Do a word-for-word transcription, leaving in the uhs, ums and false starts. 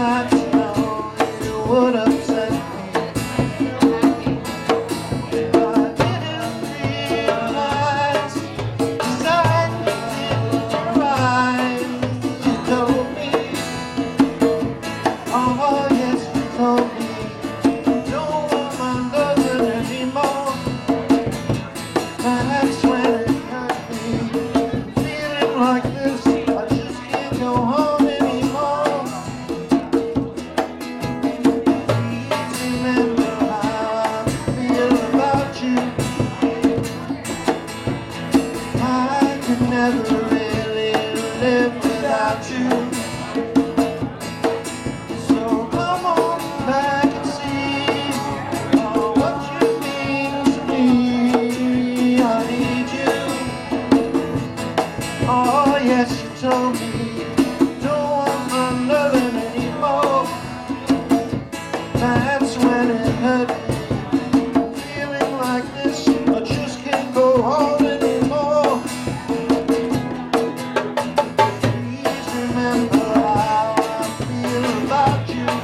not to know you would upset me. I didn't realize the sight in your eyes. You told me, oh yes, you told me, don't want my loving anymore. That's when it hurt me, feeling like this, I just can't go home anymore. Please remember how I feel about you. I could never really live without you. So come on back and see oh, what you mean to me. I need you. Oh yes, you told me don't want my loving anymore. That's when it hurt me, feeling like this, I just can't go on anymore. Please remember how I feel about you.